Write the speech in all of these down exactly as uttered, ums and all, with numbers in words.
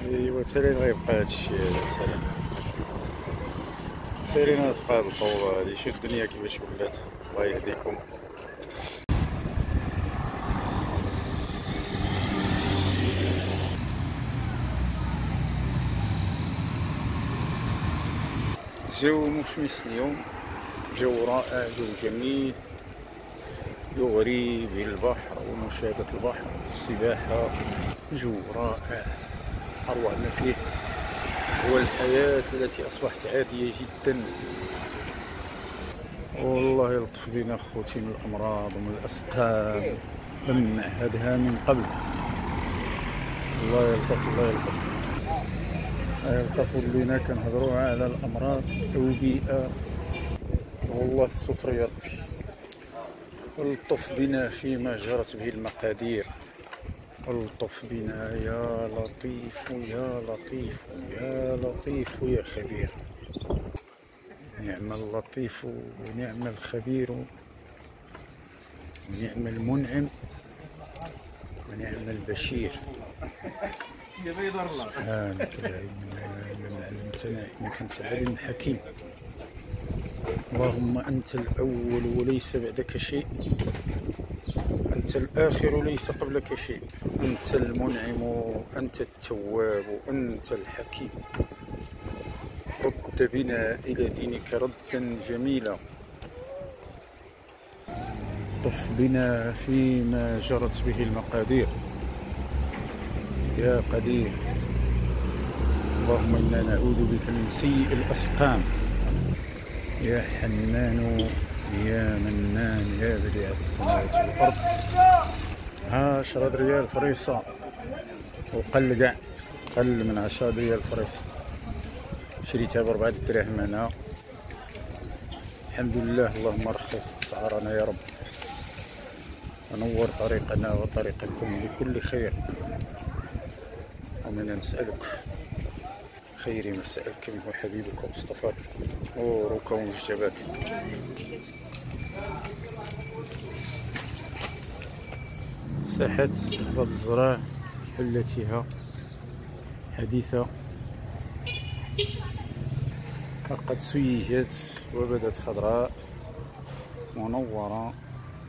ايوا تالي غيبقى هادشي هذا سلام. سيرينا تبقى هاد الطوبة هادي، شوف الدنيا كيفاش ولات، الله يهديكم. جو مشمس اليوم، جو رائع، جو جميل يغري بالبحر ومشاهدة البحر والسباحة. جو رائع، أروع ما فيه هو الحياة التي أصبحت عادية جدا. والله يلطف بنا خوتي من الأمراض ومن الأسقام، لم نعهدها من قبل. الله يلطف، الله يلطف، يلطف بنا. كنهضروا على الأمراض أو بيئة، والله الستر يا ربي. الطف بنا فيما جرت به المقادير، الطف بنا يا لطيف يا لطيف يا لطيف يا خبير. نعم اللطيف ونعم الخبير ونعم المنعم ونعم البشير. سبحانك لا علم لنا إلا ما علمتنا إنك أنت العليم الحكيم. اللهم أنت الأول وليس بعدك شيء، أنت الآخر وليس قبلك شيء، أنت المنعم، أنت التواب، أنت الحكيم. رد بنا إلى دينك ردا جميلا، طف بنا فيما جرت به المقادير يا قدير. اللهم إنا نعوذ بك من سيء الأسقام يا حنان يا منان يا بديع السماوات والأرض. عشرة ريال فريصة وقل كاع، قل من عشرة ريال فريصة. شريتها بربعة دراهم أنا، الحمد لله. اللهم رخص أسعارنا يا رب، ونور طريقنا وطريقكم بكل خير. ومنا نسألك خير ما سألك منه حبيبك ومصطفاك نورك ومجتباك. ساحة باب الزراع حلتها حديثة، لقد سيجت وبدت خضراء منورة.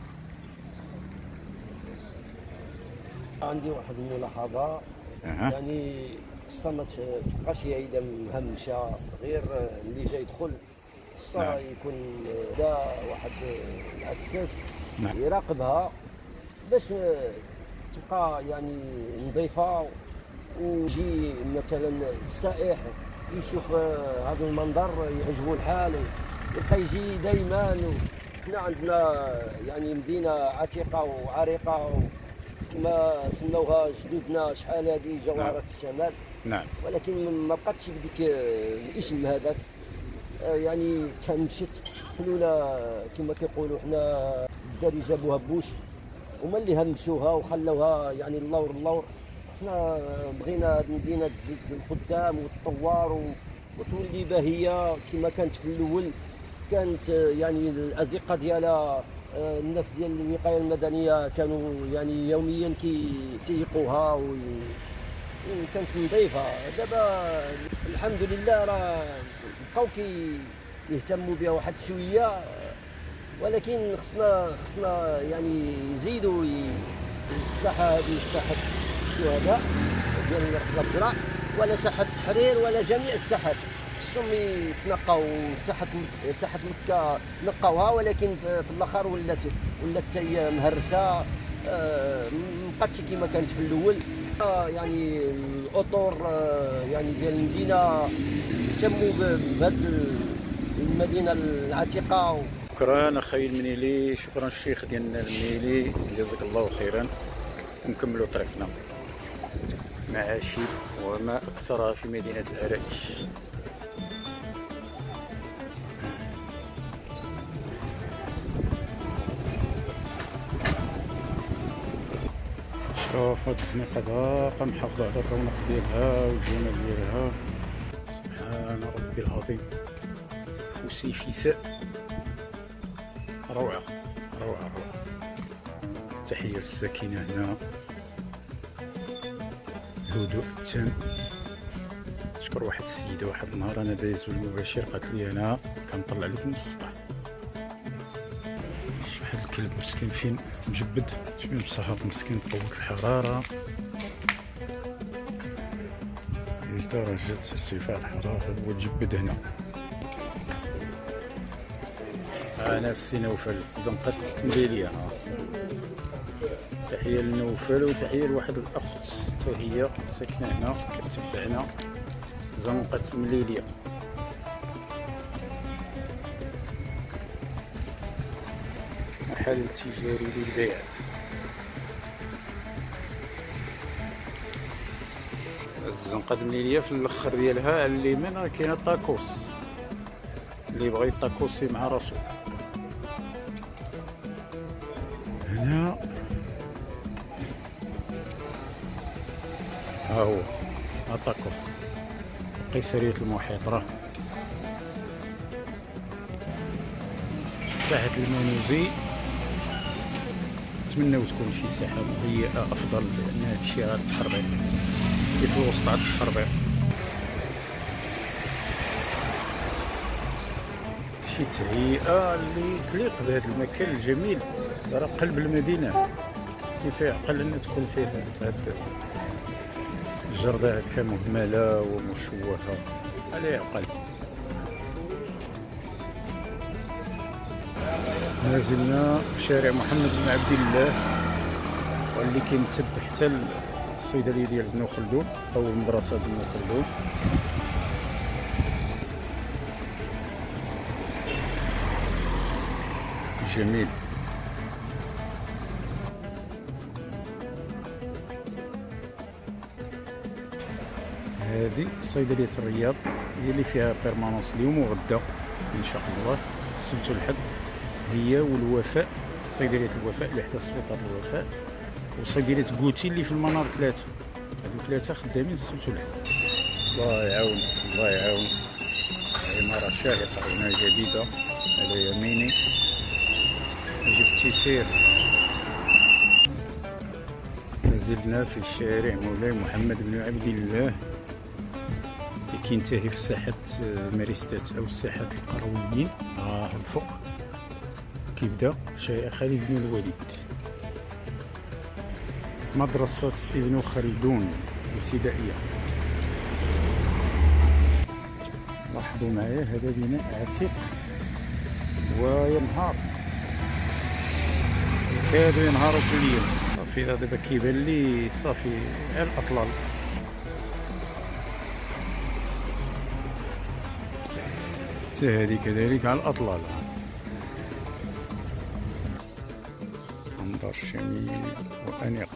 عندي واحد الملاحظة، أه. يعني خصها ما تبقاش هي إذا مهمشة، غير اللي جاي يدخل خصها نعم. يكون دا واحد الأساس نعم. يراقبها باش تبقى يعني نظيفة، ويجي مثلا السائح يشوف هذا المنظر يعجبو الحال ويبقى يجي دايما. حنا عندنا يعني مدينة عتيقة وعريقة كما سموها جدودنا شحال هذه جوهرة الشمال. نعم. ولكن ما بقاتش بديك الاسم هذاك، يعني تهمشت حلوله كما كيقولوا حنا الدارجه جابوها بوش، هما اللي همشوها وخلوها يعني اللور اللور. حنا بغينا المدينه تزيد القدام وتطور وتولي باهيه كما كانت في الاول. كانت يعني الازقه ديالها الناس ديال الوقايه المدنيه كانوا يعني يوميا كيسيقوها وكانت نظيفه. دابا الحمد لله راه بقاو كيهتموا بها واحد شويه، ولكن خصنا خصنا يعني يزيدوا الساحه هذه، ساحه الشهداء ديال باب الزراع ولا ساحه التحرير ولا جميع الساحات خصهم يتنقاو. ساحه ساحه مكه نقاوها، ولكن في الاخر ولات ولات حتى مهرسه، مابقاتش كما كانت في الاول. يعني الاطر يعني ديال المدينه اهتموا بهذه المدينه العتيقه. شكرا اخي المنيلي، شكرا الشيخ ديالنا المنيلي، جزاك الله خيرا. نكملوا طريقنا مع شيب وما اكثرها في مدينه العرائش. شوف هاد الزنيقه باقا محافظه على الرونق ديالها والجمال ديالها. سبحان ربي العظيم. وسيفيساء روعه روعه روعه. تحيه للساكنه هنا، الهدوء التام. شكر واحد السيده واحد النهار انا دايز بالمباشر قالت لي انا كنطلع لك من السطح. واحد الكلب مسكين فين مجبد فين بصحات مسكين قوة الحرارة درجة ارتفاع الحرارة هو تجبد هنا. انا السي نوفل زنقة مليلية. تحية لنوفل وتحية لواحد الاخت حتى هي ساكنة هنا كتبعنا زنقة مليلية. محل تجاري للبيع. الزنقة مليلية في الاخر ديالها على اليمين راه كاينه طاكوس اللي بغى يطاكوسي مع راسو. هنا ها هو الطاكوس قيصرية المحيط راه ساحة المنوزي. نتمناو تكون شي ساحة مهيئة افضل لان هادشي راه تخربيق في الوسط عاد التخربيق. شي تهيئة اللي تليق بهذا المكان الجميل راه قلب المدينة كيف يعقل ان تكون فيه هاد الجردة هكا مهملة ومشوهة على يعقل. مازلنا في شارع محمد بن عبد الله واللي كيمتد حتى الصيدلية ديال بن خلدون أو المدرسة بن خلدون. جميل. هذه صيدلية الرياض هي اللي فيها بيرمانونس اليوم وغدا إن شاء الله السبت والحد. هي والوفاء صيدلية الوفاء اللي حدا سبيطار الوفاء وصيدلية كوتي اللي في المنار ثلاثة. هادو ثلاثة خدامين السبت والحد. الله يعاون الله يعاون. عمارة شاهقة هنا جديدة على يميني. نجيب التيسير. مازلنا في الشارع مولاي محمد بن عبد الله اللي كينتهي في ساحة ماريستات أو ساحة القرويين. راه الفوق كيبدا شارع خالد بن الوليد. مدرسة ابن خلدون الابتدائية. لاحظوا معايا هذا بناء عتيق وينهار كادوا ينهاروا في الليل. صافي دابا كيبان لي صافي على الاطلال. حتى هذه كذلك على الاطلال. منظر جميل وانيق.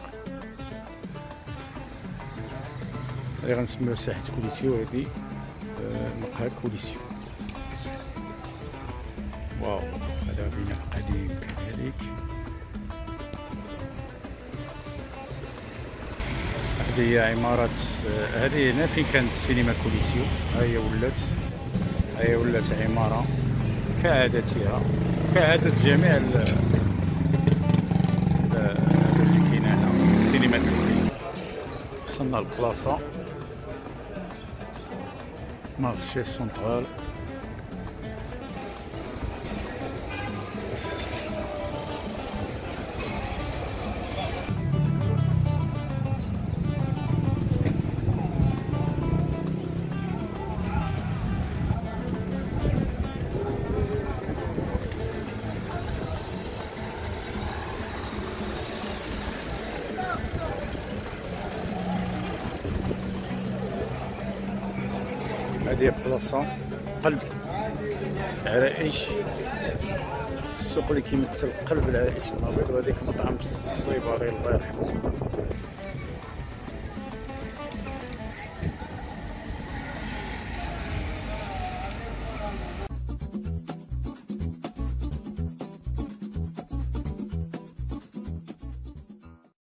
هذه غنسميوها ساحة كوليسيو. هذه مقهى كوليسيو. واو هذا بناء قديم كذلك. هذه هي عمارة. هذه هنا فين كانت السينما كوليسيو. ها هي ولات ها هي ولات عمارة كعادتها كعادة جميع ال اللي كاينة هنا السينما كوليسيو. وصلنا للبلاصة مارشي سونطرال. هذه بلاصة قلب عرائش. السوق اللي كيمثل قلب العرائش النبيض. وهذيك مطعم الصيباري الله يرحمه.